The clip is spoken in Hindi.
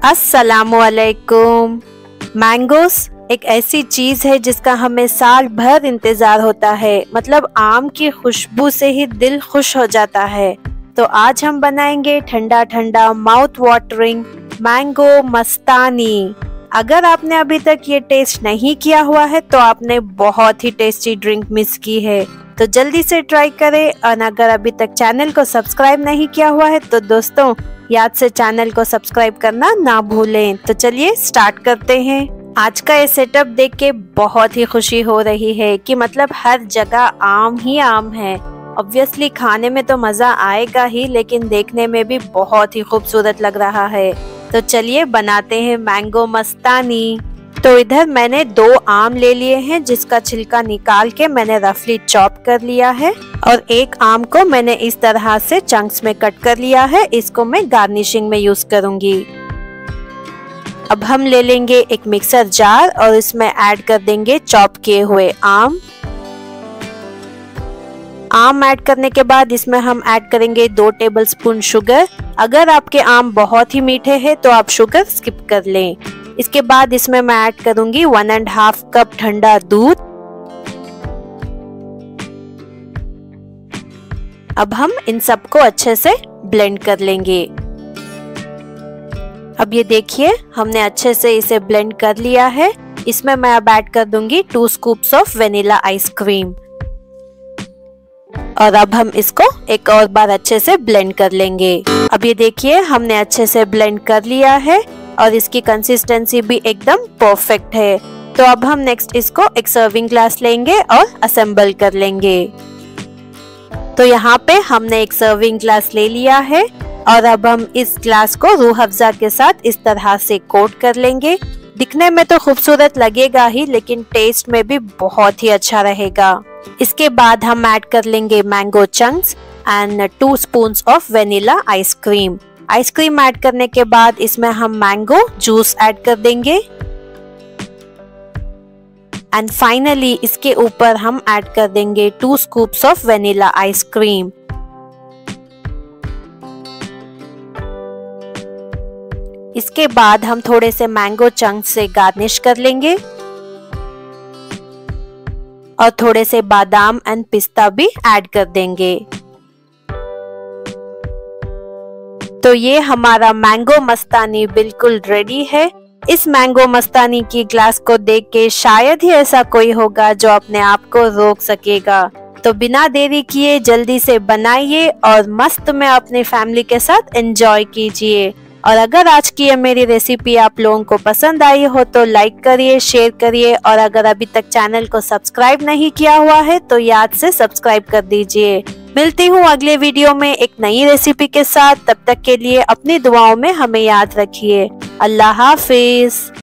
अस्सलामुअलैकुम। मैंगोस एक ऐसी चीज है जिसका हमें साल भर इंतजार होता है। मतलब आम की खुशबू से ही दिल खुश हो जाता है। तो आज हम बनाएंगे ठंडा ठंडा माउथ वाटरिंग मैंगो मस्तानी। अगर आपने अभी तक ये टेस्ट नहीं किया हुआ है तो आपने बहुत ही टेस्टी ड्रिंक मिस की है। तो जल्दी से ट्राई करें। और अगर अभी तक चैनल को सब्सक्राइब नहीं किया हुआ है तो दोस्तों याद से चैनल को सब्सक्राइब करना ना भूलें। तो चलिए स्टार्ट करते हैं। आज का ये सेटअप देख के बहुत ही खुशी हो रही है कि मतलब हर जगह आम ही आम है। ऑब्वियसली खाने में तो मजा आएगा ही, लेकिन देखने में भी बहुत ही खूबसूरत लग रहा है। तो चलिए बनाते हैं मैंगो मस्तानी। तो इधर मैंने 2 आम ले लिए हैं जिसका छिलका निकाल के मैंने रफली चॉप कर लिया है, और एक आम को मैंने इस तरह से चंक्स में कट कर लिया है। इसको मैं गार्निशिंग में यूज करूंगी। अब हम ले लेंगे एक मिक्सर जार और इसमें ऐड कर देंगे चॉप किए हुए आम ऐड करने के बाद इसमें हम ऐड करेंगे 2 टेबलस्पून शुगर। अगर आपके आम बहुत ही मीठे हैं तो आप शुगर स्किप कर लें। इसके बाद इसमें मैं ऐड करूंगी 1.5 कप ठंडा दूध। अब हम इन सबको अच्छे से ब्लेंड कर लेंगे। अब ये देखिए हमने अच्छे से इसे ब्लेंड कर लिया है। इसमें मैं अब ऐड कर दूंगी 2 स्कूप्स ऑफ वेनिला आइसक्रीम, और अब हम इसको एक और बार अच्छे से ब्लेंड कर लेंगे। अब ये देखिए हमने अच्छे से ब्लेंड कर लिया है और इसकी कंसिस्टेंसी भी एकदम परफेक्ट है। तो अब हम नेक्स्ट इसको एक सर्विंग ग्लास लेंगे और असेंबल कर लेंगे। तो यहाँ पे हमने एक सर्विंग ग्लास ले लिया है और अब हम इस ग्लास को रूह अफ़ज़ा के साथ इस तरह से कोट कर लेंगे। दिखने में तो खूबसूरत लगेगा ही, लेकिन टेस्ट में भी बहुत ही अच्छा रहेगा। इसके बाद हम ऐड कर लेंगे mango chunks and 2 spoons of vanilla ice cream. Ice cream add करने के बाद इसमें हम मैंगो जूस ऐड कर देंगे, एंड फाइनली इसके ऊपर हम ऐड कर देंगे 2 स्कूप्स ऑफ वेनिला आइसक्रीम। इसके बाद हम थोड़े से मैंगो चंक्स से गार्निश कर लेंगे और थोड़े से बादाम एंड पिस्ता भी ऐड कर देंगे। तो ये हमारा मैंगो मस्तानी बिल्कुल रेडी है। इस मैंगो मस्तानी की ग्लास को देख के शायद ही ऐसा कोई होगा जो अपने आप को रोक सकेगा। तो बिना देरी किए जल्दी से बनाइए और मस्त में अपनी फैमिली के साथ एंजॉय कीजिए। और अगर आज की ये मेरी रेसिपी आप लोगों को पसंद आई हो तो लाइक करिए, शेयर करिए, और अगर अभी तक चैनल को सब्सक्राइब नहीं किया हुआ है तो याद से सब्सक्राइब कर दीजिए। मिलती हूँ अगले वीडियो में एक नई रेसिपी के साथ। तब तक के लिए अपनी दुआओं में हमें याद रखिए। अल्लाह हाफिज।